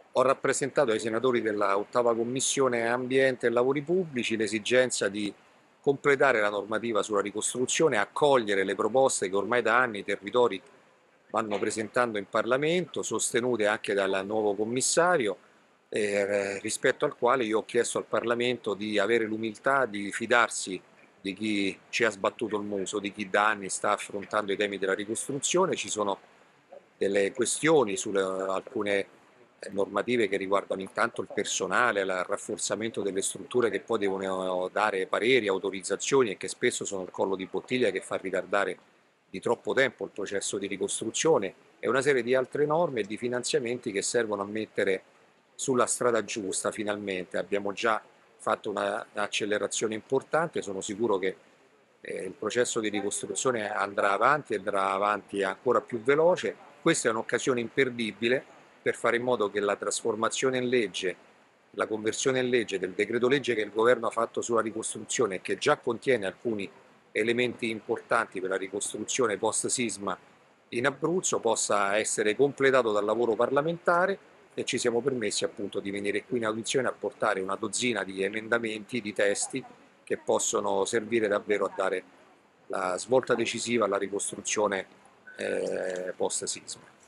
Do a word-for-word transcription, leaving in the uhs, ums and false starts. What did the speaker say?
Ho rappresentato ai senatori della ottava Commissione Ambiente e Lavori Pubblici l'esigenza di completare la normativa sulla ricostruzione, accogliere le proposte che ormai da anni i territori vanno presentando in Parlamento, sostenute anche dal nuovo commissario, eh, rispetto al quale io ho chiesto al Parlamento di avere l'umiltà di fidarsi di chi ci ha sbattuto il muso, di chi da anni sta affrontando i temi della ricostruzione. Ci sono delle questioni su alcune eh, normative che riguardano intanto il personale, il rafforzamento delle strutture che poi devono dare pareri, autorizzazioni e che spesso sono il collo di bottiglia che fa ritardare di troppo tempo il processo di ricostruzione, e una serie di altre norme e di finanziamenti che servono a mettere sulla strada giusta finalmente. Abbiamo già fatto un'accelerazione importante, sono sicuro che eh, il processo di ricostruzione andrà avanti e andrà avanti ancora più veloce. Questa è un'occasione imperdibile per fare in modo che la trasformazione in legge, la conversione in legge del decreto legge che il governo ha fatto sulla ricostruzione e che già contiene alcuni elementi importanti per la ricostruzione post-sisma in Abruzzo, possa essere completato dal lavoro parlamentare, e ci siamo permessi appunto di venire qui in audizione a portare una dozzina di emendamenti, di testi che possono servire davvero a dare la svolta decisiva alla ricostruzione eh, post-sisma.